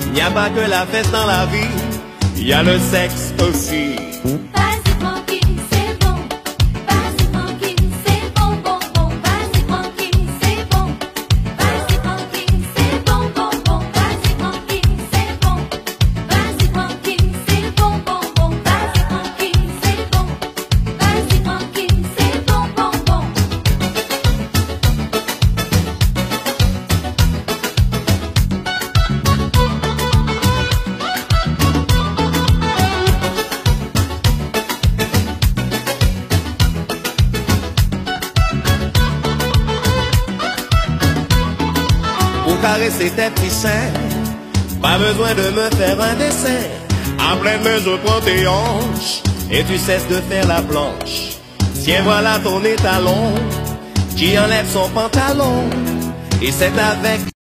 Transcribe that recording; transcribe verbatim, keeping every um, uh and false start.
Il n'y a pas que la fête dans la vie, il y a le sexe aussi. Vas-y tranquille, c'est bon. Vas-y tranquille, c'est bon, bon, bon. Vas-y tranquille, c'est bon. Vas-y tranquille, c'est bon, bon, bon. Vas-y tranquille, c'est bon. Vas-y tranquille, c'est bon, bon, bon. Vas-y tranquille, c'est bon. Vas-y tranquille, c'est bon, bon, bon. Pour caresser tes petits seins, pas besoin de me faire un dessin. En pleine main, je prends tes hanches et tu cesses de faire la planche. Tiens, voilà ton étalon qui enlève son pantalon et c'est avec